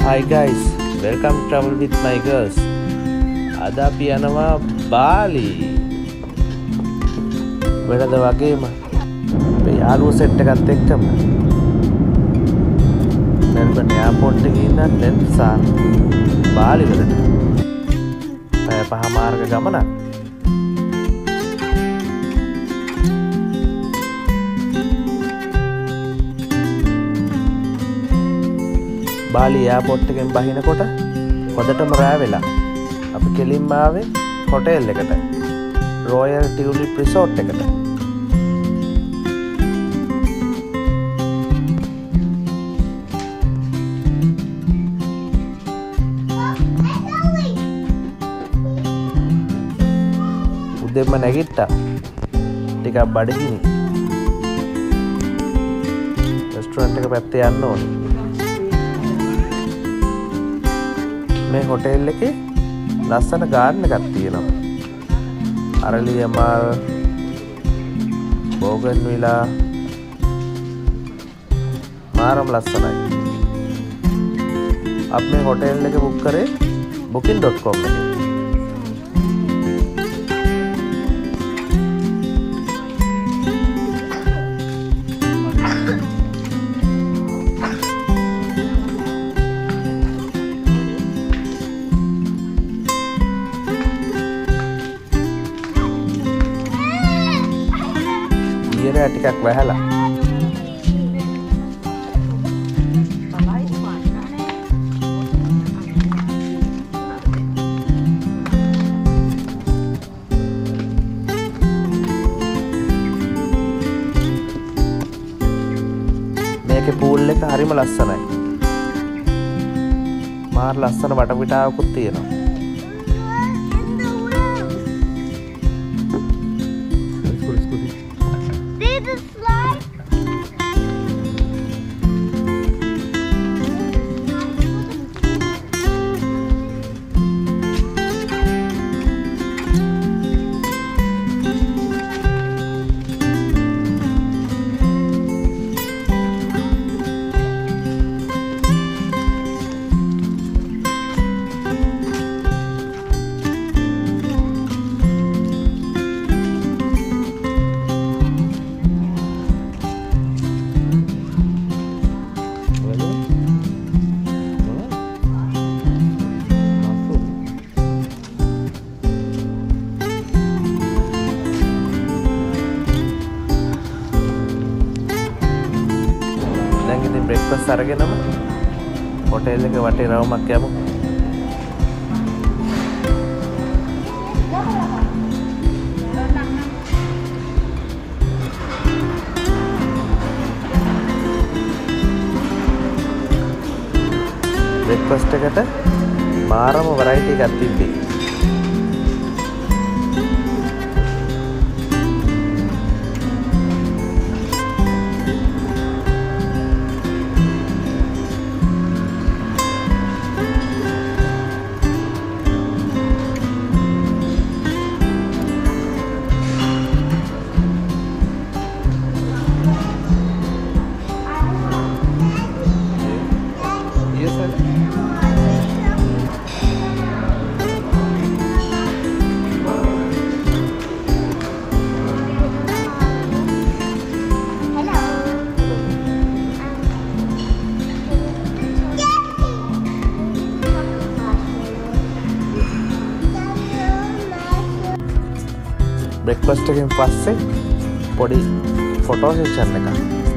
Hi guys, welcome to Travel with my girls. Ada අපි යනවා බාලි. වෙනද වගේම අපේ යාළුවෝ සෙට් එකත් එක්කම මෙල්බන් එයාපෝට් එකේ ඉඳන් නෙල්සන් බාලි වලට. පැය 5 මාර්ග ගමනක්. බාලි එයාපෝට් එකෙන් බහිනකොට හොඳටම රෑ වෙලා අපි කෙලින්ම ආවේ හොටෙල් එකට. රොයල් ටියුලිප් රිසෝට් එකට. උදේම නැගිට්ටා. ටිකක් බඩගිනි. රෙස්ටුරන්ට් එක පැත්තේ යන්න ඕනේ. මේ හොටෙල් එකේ ලස්සන ගාඩන් එකක් තියෙනවා. අරලිය මල්, බෝගන්විලා මාරම ලස්සනයි. අපි මේ හොටෙල් එක බුක් කරේ booking.com එකේ. ටිකක් වැහලා මේකේ පූල් එක හරිම ලස්සනයි. මාර ලස්සන වටපිටාවකුත් තියෙනවා. බ්‍රෙක්ෆාස්ට් අරගෙනම හොටෙල් එක වටේ රවුමක් යමු. බ්‍රෙක්ෆාස්ට් එකට මාරම වෙරයිටි එකක් තිබ්බේ. බ්‍රෙක්ෆාස්ට් එකෙන් පස්සේ පොඩි ෆොටෝ සෙෂන් එකක්.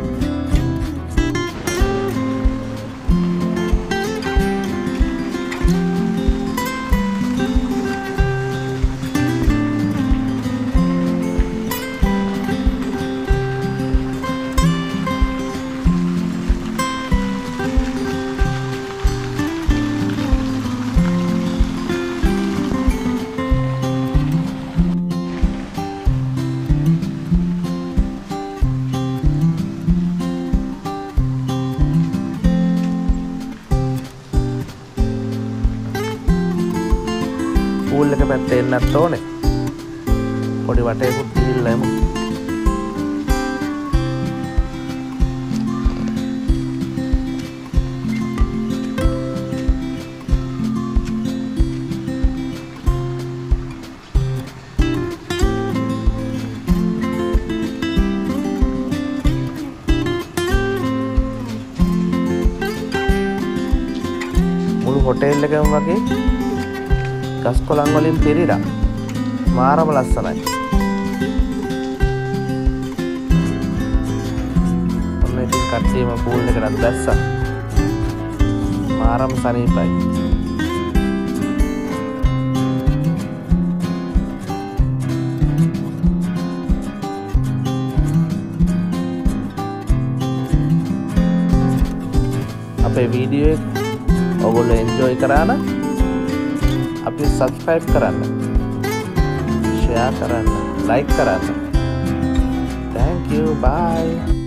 පූල් එක පැත්තේ එන්නත් ඕනේ. පොඩි වටේකුත් ගිහිල්ලා එමු. හොටෙල් එකම වගේ ගස් කොළන් වලින් පිරීලා මාරම ලස්සනයි. ඔන්න ඉතින් කට්ටියම පූල් එකට දැස්සා. මාරම සනීපයි. අපේ වීඩියෝ එක ඔයගොල්ලෝ එන්ජොයි කරා නම් අපි සබ්ස්ක්‍රයිබ් කරන්න, ෂෙයා කරන්න, ලයික් කරන්න. Thank you. Bye.